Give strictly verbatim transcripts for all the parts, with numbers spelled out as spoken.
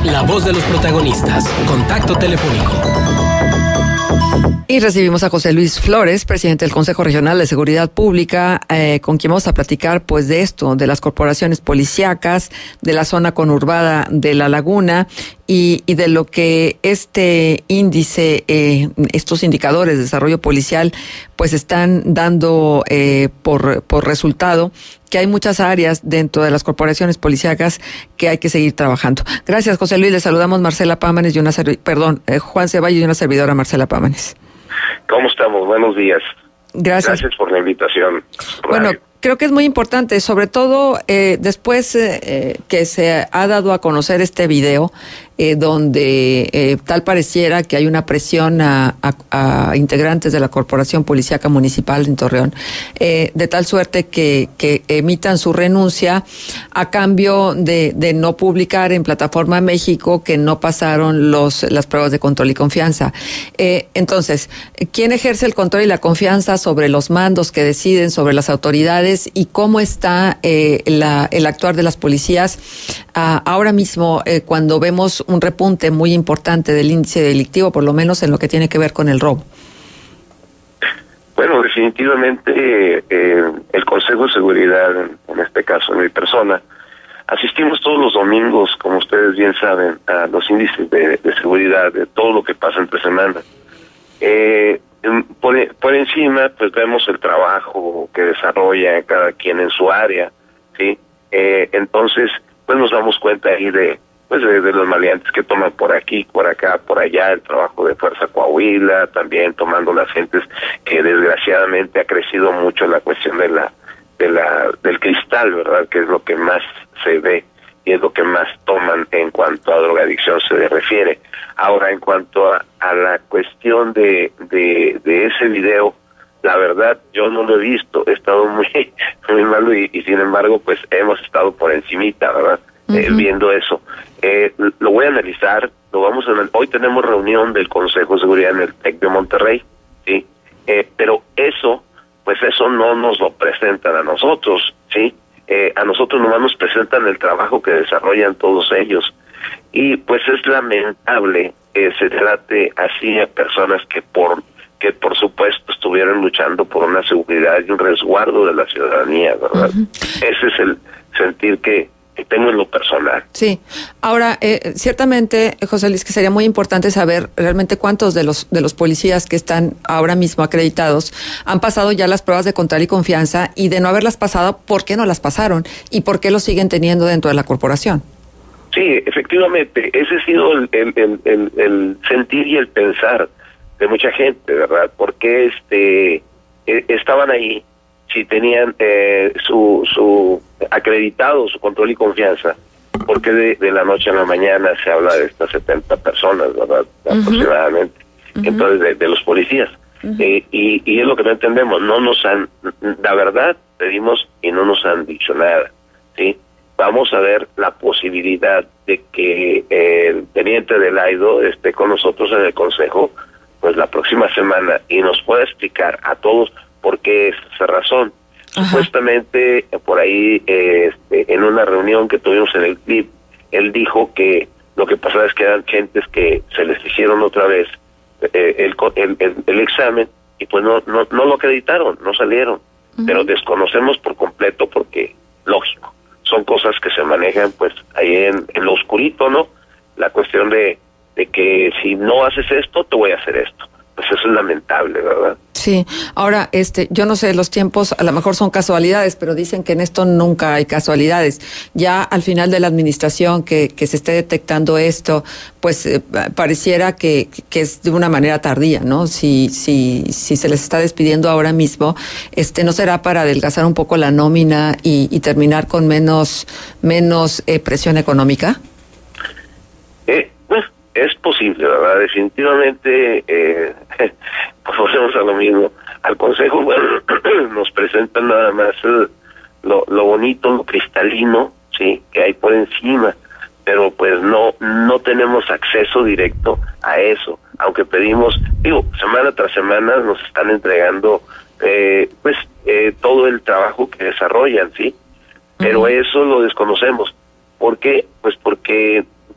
La voz de los protagonistas. Contacto telefónico. Y recibimos a José Luis Flores, presidente del Consejo Regional de Seguridad Pública, eh, con quien vamos a platicar pues de esto, de las corporaciones policíacas, de la zona conurbada de La Laguna y, y de lo que este índice, eh, estos indicadores de desarrollo policial, pues están dando eh, por, por resultado que hay muchas áreas dentro de las corporaciones policíacas que hay que seguir trabajando. Gracias, José Luis. Le saludamos Marcela Pámanes y una servi- perdón, eh, Juan Ceballos y una servidora Marcela Pámanes. ¿Cómo estamos? Buenos días. Gracias. Gracias por la invitación. Bueno, Radio. creo que es muy importante, sobre todo eh, después eh, que se ha dado a conocer este video, eh, donde eh, tal pareciera que hay una presión a, a, a integrantes de la Corporación Policíaca Municipal en Torreón, eh, de tal suerte que, que emitan su renuncia a cambio de, de no publicar en Plataforma México que no pasaron los las pruebas de control y confianza. Eh, entonces, ¿quién ejerce el control y la confianza sobre los mandos que deciden, sobre las autoridades y cómo está eh, la, el actuar de las policías ah, ahora mismo eh, cuando vemos un repunte muy importante del índice delictivo, por lo menos en lo que tiene que ver con el robo? Bueno, definitivamente eh, el Consejo de Seguridad, en este caso en mi persona, asistimos todos los domingos, como ustedes bien saben, a los índices de, de seguridad, de todo lo que pasa entre semana. Eh, por, por encima, pues vemos el trabajo que desarrolla cada quien en su área, ¿sí? Eh, entonces, pues nos damos cuenta ahí de pues de, de los maleantes que toman por aquí, por acá, por allá, el trabajo de Fuerza Coahuila, también tomando las gentes que desgraciadamente ha crecido mucho la cuestión de la de la del cristal, ¿verdad? Que es lo que más se ve y es lo que más toman en cuanto a drogadicción se refiere. Ahora, en cuanto a, a la cuestión de, de de ese video, la verdad yo no lo he visto, he estado muy muy malo y, y sin embargo pues hemos estado por encimita, ¿verdad? Uh-huh. eh, viendo eso. Eh, lo voy a analizar, lo vamos a hoy tenemos reunión del Consejo de Seguridad en el TEC de Monterrey, sí, eh, pero eso, pues eso no nos lo presentan a nosotros, sí, eh, a nosotros nomás nos presentan el trabajo que desarrollan todos ellos y pues es lamentable que se trate así a personas que por que por supuesto estuvieron luchando por una seguridad y un resguardo de la ciudadanía, ¿verdad? Uh-huh. Ese es el sentir que que tengo en lo personal. Sí. Ahora, eh, ciertamente, José Luis, que sería muy importante saber realmente cuántos de los de los policías que están ahora mismo acreditados han pasado ya las pruebas de control y confianza, y de no haberlas pasado, ¿por qué no las pasaron? ¿Y por qué los siguen teniendo dentro de la corporación? Sí, efectivamente, ese ha sido el, el, el, el, el sentir y el pensar de mucha gente, ¿verdad? Porque este eh, estaban ahí, si tenían eh, su su acreditado su control y confianza, porque de, de la noche a la mañana se habla de estas setenta personas, ¿verdad? Uh-huh. Aproximadamente. Uh-huh. Entonces, de, de los policías. Uh-huh. Eh, y, y es lo que no entendemos, no nos han, la verdad, pedimos y no nos han dicho nada, ¿sí? Vamos a ver la posibilidad de que eh, el teniente del AIDO esté con nosotros en el Consejo, pues la próxima semana, y nos pueda explicar a todos por qué es esa razón. Ajá. Supuestamente, por ahí, eh, este, en una reunión que tuvimos en el C L I P, él dijo que lo que pasaba es que eran gentes que se les hicieron otra vez eh, el, el, el, el examen y pues no, no, no lo acreditaron, no salieron. Uh-huh. Pero desconocemos por completo porque, lógico, son cosas que se manejan pues ahí en, en lo oscurito, ¿no? La cuestión de, de que si no haces esto, te voy a hacer esto. Pues eso es lamentable, ¿verdad? Sí. Ahora, este, yo no sé, los tiempos a lo mejor son casualidades, pero dicen que en esto nunca hay casualidades. Ya al final de la administración que, que se esté detectando esto, pues eh, pareciera que, que es de una manera tardía, ¿no? Si, si, si se les está despidiendo ahora mismo, este, ¿no será para adelgazar un poco la nómina y, y terminar con menos, menos eh, presión económica? Eh, pues, es posible, ¿verdad? Definitivamente, eh, pues volvemos a lo mismo. Al Consejo, bueno, nos presentan nada más eh, lo, lo bonito, lo cristalino, sí, que hay por encima, pero pues no no tenemos acceso directo a eso, aunque pedimos, digo, semana tras semana nos están entregando eh, pues eh, todo el trabajo que desarrollan, sí, pero uh-huh. eso lo desconocemos. ¿Por qué? Pues porque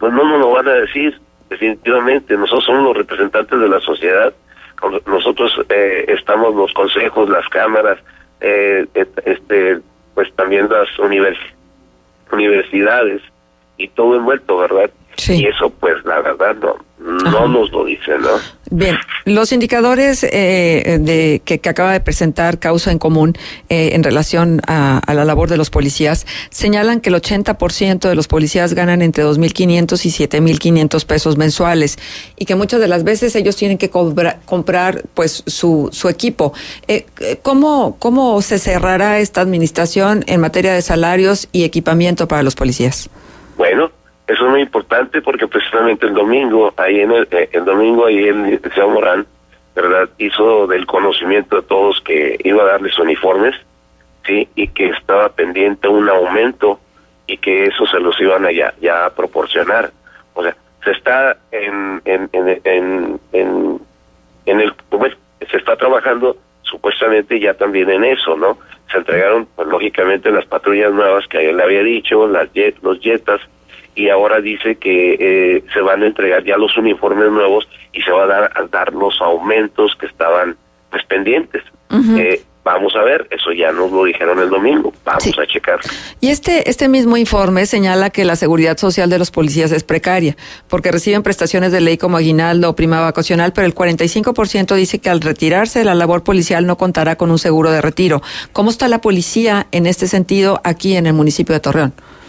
pues no nos lo van a decir, definitivamente. Nosotros somos los representantes de la sociedad, nosotros eh, estamos los consejos, las cámaras, eh, este pues también las univers universidades y todo envuelto, ¿verdad? Sí. Y eso, pues, la verdad, no, no Ajá. nos lo dice, ¿no? Bien, los indicadores eh, de que, que acaba de presentar Causa en Común eh, en relación a, a la labor de los policías señalan que el ochenta por ciento de los policías ganan entre dos mil quinientos y siete mil quinientos pesos mensuales y que muchas de las veces ellos tienen que cobra, comprar pues su, su equipo. Eh, ¿cómo, ¿Cómo se cerrará esta administración en materia de salarios y equipamiento para los policías? Bueno, eso es muy importante porque precisamente el domingo, ahí en el, el domingo ahí el licenciado Morán, ¿verdad?, hizo del conocimiento de todos que iba a darles uniformes, sí, y que estaba pendiente un aumento y que eso se los iban a ya, ya a proporcionar. O sea, se está en en en en, en, en el bueno, se está trabajando supuestamente ya también en eso, ¿no? Se entregaron, pues, lógicamente las patrullas nuevas que él había dicho, las jet, los jetas, y ahora dice que eh, se van a entregar ya los uniformes nuevos y se va a dar, a dar los aumentos que estaban pues pendientes. Uh-huh. eh, vamos a ver, eso ya nos lo dijeron el domingo, vamos sí. a checar. Y este este mismo informe señala que la seguridad social de los policías es precaria, porque reciben prestaciones de ley como aguinaldo o prima vacacional, pero el cuarenta y cinco por ciento dice que al retirarse de la labor policial no contará con un seguro de retiro. ¿Cómo está la policía en este sentido aquí en el municipio de Torreón?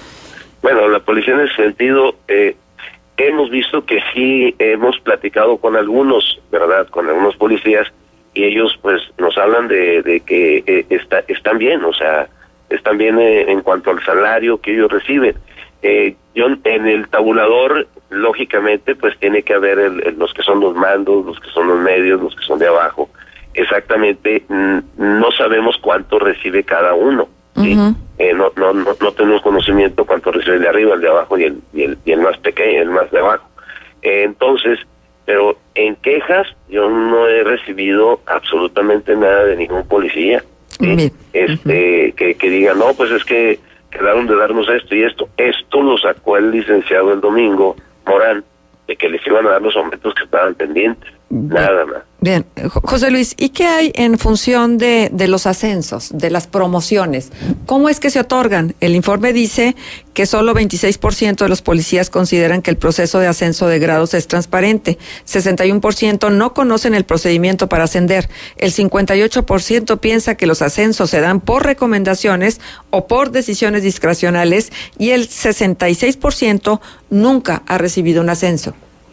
Bueno, la policía en ese sentido, eh, hemos visto que sí hemos platicado con algunos, ¿verdad?, con algunos policías, y ellos pues nos hablan de, de que eh, está, están bien, o sea, están bien eh, en cuanto al salario que ellos reciben. Eh, yo en el tabulador, lógicamente, pues tiene que haber el, el, los que son los mandos, los que son los medios, los que son de abajo. Exactamente, mm, no sabemos cuánto recibe cada uno. ¿Sí? Uh-huh. eh, no, no, no, no tenemos conocimiento cuánto recibe el de arriba, el de abajo y el, y el, y el más pequeño, el más de abajo. Eh, entonces, pero en quejas yo no he recibido absolutamente nada de ningún policía, ¿sí? Uh-huh. este uh-huh. que, que diga, no, pues es que quedaron de darnos esto y esto. Esto lo sacó el licenciado el domingo, Morán, de que les iban a dar los aumentos que estaban pendientes. Bien. Nada más. Bien, José Luis, ¿y qué hay en función de, de los ascensos, de las promociones? ¿Cómo es que se otorgan? El informe dice que solo veintiséis por ciento de los policías consideran que el proceso de ascenso de grados es transparente, sesenta y uno por ciento no conocen el procedimiento para ascender, el cincuenta y ocho por ciento piensa que los ascensos se dan por recomendaciones o por decisiones discrecionales y el sesenta y seis por ciento nunca ha recibido un ascenso.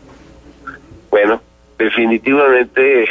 Bueno, definitivamente,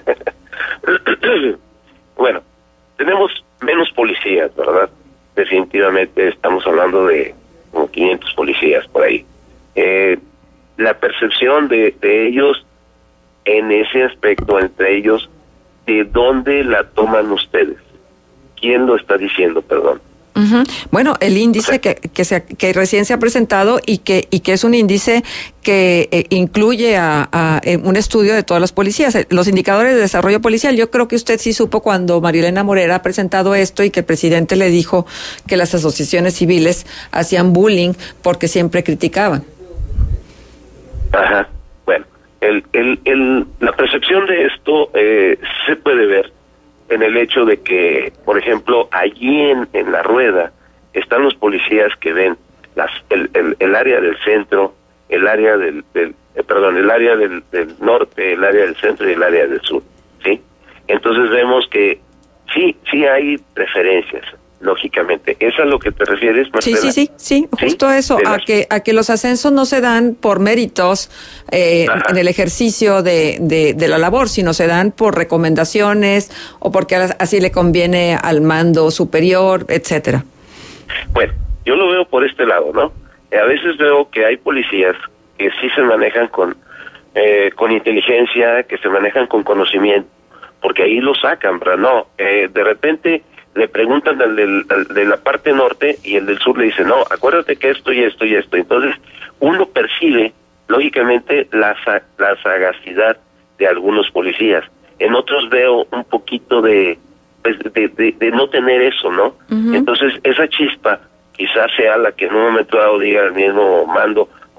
bueno, tenemos menos policías, ¿verdad? Definitivamente estamos hablando de como quinientos policías por ahí. Eh, la percepción de, de ellos en ese aspecto, entre ellos, ¿de dónde la toman ustedes? ¿Quién lo está diciendo, perdón? Uh-huh. Bueno, el índice que que, se, que recién se ha presentado y que y que es un índice que eh, incluye a, a eh, un estudio de todas las policías, los indicadores de desarrollo policial. Yo creo que usted sí supo cuando Marielena Morera ha presentado esto y que el presidente le dijo que las asociaciones civiles hacían bullying porque siempre criticaban. Ajá. Bueno, el el, el la percepción de esto eh, se puede ver en el hecho de que, por ejemplo, allí en, en la rueda están los policías que ven las el, el, el área del centro, el área del, del eh, perdón, el área del, del norte, el área del centro y el área del sur, ¿sí? Entonces vemos que sí, sí hay preferencias, lógicamente. ¿Es a lo que te refieres, Marcela? Sí, sí, sí, sí, justo ¿Sí? eso, a que a que los ascensos no se dan por méritos eh, en el ejercicio de, de, de la labor, sino se dan por recomendaciones o porque así le conviene al mando superior, etcétera. Bueno, yo lo veo por este lado, ¿no? A veces veo que hay policías que sí se manejan con eh, con inteligencia, que se manejan con conocimiento, porque ahí lo sacan, pero no, eh, de repente le preguntan al, del, al de la parte norte y el del sur le dice, no, acuérdate que esto y esto y esto. Entonces, uno percibe, lógicamente, la, la sagacidad de algunos policías. En otros veo un poquito de, pues, de, de, de no tener eso, ¿no? Uh-huh. Entonces, esa chispa quizás sea la que en un momento dado diga el mismo mando,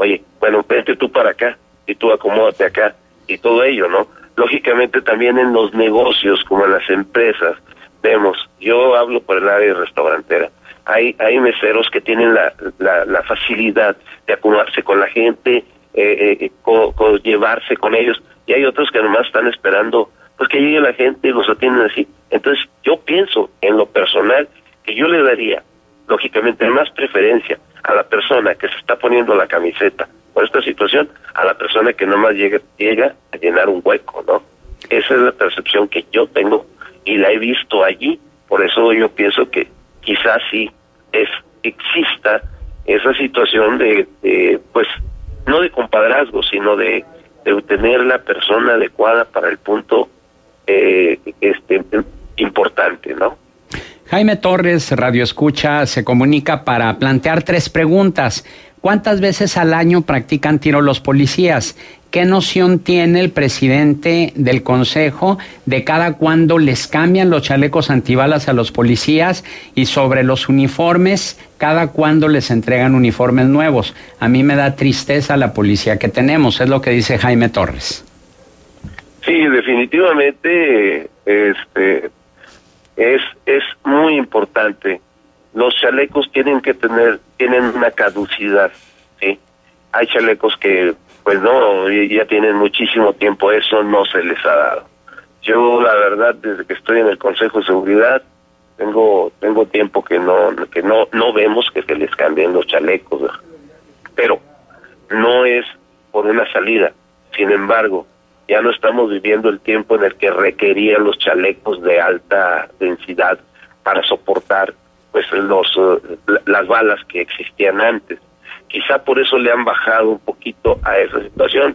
oye, bueno, vete tú para acá y tú acomódate acá y todo ello, ¿no? Lógicamente también en los negocios, como en las empresas, vemos, yo hablo por el área restaurantera, hay hay meseros que tienen la, la, la facilidad de acomodarse con la gente, eh, eh, co, co, llevarse con ellos, y hay otros que nomás están esperando pues que llegue la gente y los atienden así. Entonces yo pienso en lo personal que yo le daría, lógicamente, más preferencia a la persona que se está poniendo la camiseta por esta situación, a la persona que nomás llega, llega a llenar un hueco, ¿no? Esa es la percepción que yo tengo y la he visto allí, por eso yo pienso que quizás sí es exista esa situación de, de pues, no de compadrazgo, sino de, de tener la persona adecuada para el punto eh, este importante, ¿no? Jaime Torres, Radio Escucha, se comunica para plantear tres preguntas. ¿Cuántas veces al año practican tiro los policías? ¿Qué noción tiene el presidente del Consejo de cada cuándo les cambian los chalecos antibalas a los policías? Y sobre los uniformes, ¿cada cuándo les entregan uniformes nuevos? A mí me da tristeza la policía que tenemos, es lo que dice Jaime Torres. Sí, definitivamente este es es muy importante. Los chalecos tienen que tener, tienen una caducidad, ¿sí? Hay chalecos que, pues no, ya tienen muchísimo tiempo, eso no se les ha dado. Yo, la verdad, desde que estoy en el Consejo de Seguridad, tengo tengo tiempo que no que no no vemos que se les cambien los chalecos, ¿no? Pero no es por una salida. Sin embargo, ya no estamos viviendo el tiempo en el que requerían los chalecos de alta densidad para soportar pues los uh, las balas que existían antes. Quizá por eso le han bajado un poquito a esa situación.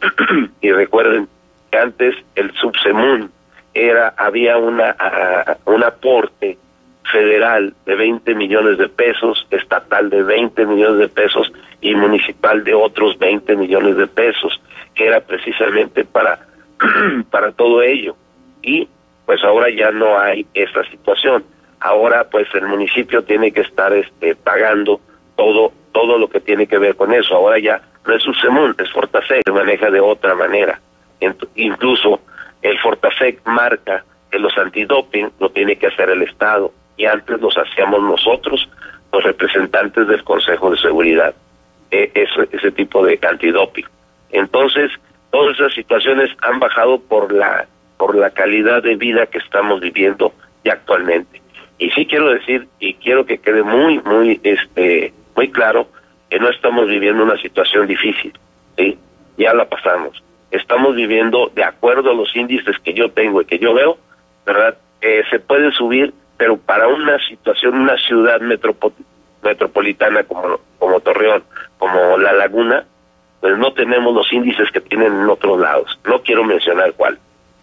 Y recuerden que antes el Subsemun era había una uh, un aporte federal de veinte millones de pesos, estatal de veinte millones de pesos y municipal de otros veinte millones de pesos, que era precisamente para para todo ello. Y pues ahora ya no hay esa situación. Ahora pues el municipio tiene que estar este pagando todo todo lo que tiene que ver con eso. Ahora ya no es Subsemun, es Fortasec, se maneja de otra manera. Ent- incluso el Fortasec marca que los antidoping lo tiene que hacer el Estado, y antes los hacíamos nosotros, los representantes del Consejo de Seguridad, eh, ese, ese tipo de antidoping. Entonces, todas esas situaciones han bajado por la por la calidad de vida que estamos viviendo ya actualmente. Y sí quiero decir, y quiero que quede muy, muy, este, muy claro, que no estamos viviendo una situación difícil, ¿sí? Ya la pasamos. Estamos viviendo, de acuerdo a los índices que yo tengo y que yo veo, ¿verdad? Eh, se puede subir, pero para una situación, una ciudad metropo- metropolitana como, como Torreón, como La Laguna, pues no tenemos los índices que tienen en otros lados. No quiero mencionar cuál.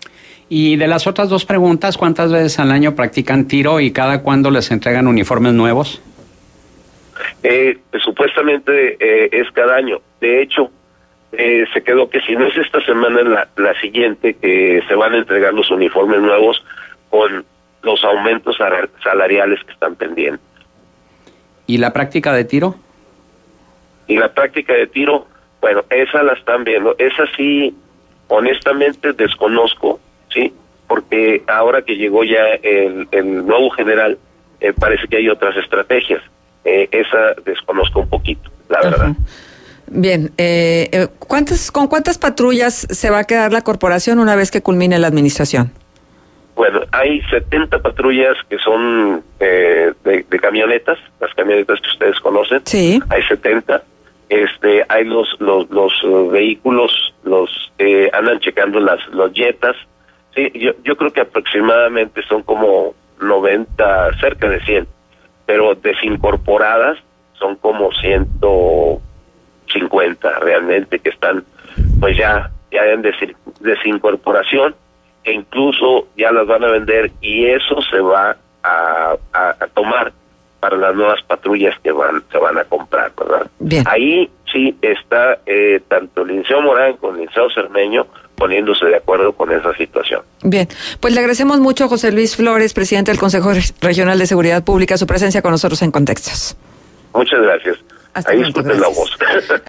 Y de las otras dos preguntas, ¿cuántas veces al año practican tiro y cada cuándo les entregan uniformes nuevos? Eh, supuestamente eh, es cada año. De hecho, eh, se quedó que si no es esta semana, la, la siguiente, que se van a entregar los uniformes nuevos con los aumentos salariales que están pendientes. ¿Y la práctica de tiro? Y la práctica de tiro, bueno, esa la están viendo. Esa sí, honestamente desconozco, ¿sí? Porque ahora que llegó ya el, el nuevo general, eh, parece que hay otras estrategias. Eh, esa desconozco un poquito, la Ajá. verdad. Bien, eh, eh, ¿cuántas, ¿con cuántas patrullas se va a quedar la corporación una vez que culmine la administración? Bueno, hay setenta patrullas que son eh, de, de camionetas, las camionetas que ustedes conocen. Sí. Hay setenta. Este, hay los los, los uh, vehículos, los eh, andan checando las los jetas. Sí, yo yo creo que aproximadamente son como noventa, cerca de cien, pero desincorporadas son como ciento cincuenta realmente que están pues ya ya en desin, desincorporación, e incluso ya las van a vender, y eso se va a, a, a tomar para las nuevas patrullas que van se van a comprar, ¿verdad? Bien. Ahí sí está eh, tanto el Licenciado Morán como el Licenciado Cermeño poniéndose de acuerdo con esa situación. Bien, pues le agradecemos mucho a José Luis Flores, presidente del Consejo Regional de Seguridad Pública, su presencia con nosotros en Contextos. Muchas gracias. Hasta Ahí pronto, disculpen la gracias. voz.